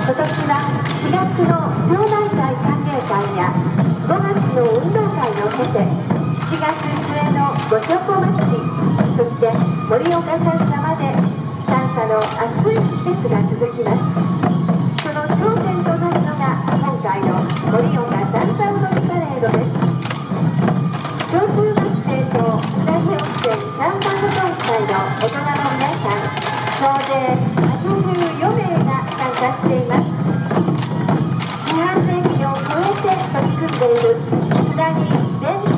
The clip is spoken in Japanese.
今年は4月の町内会歓迎会や5月の運動会を経て7月末のごちょこ祭り、そして盛岡三叉まで三叉の暑い季節が続きます。その頂点となるのが今回の盛岡三叉踊りパレードです。小中学生とつなぎ温泉三叉保存会の大人の皆さん総勢84名が参加しています。四半世紀を超えて取り組んでいるつなぎ伝統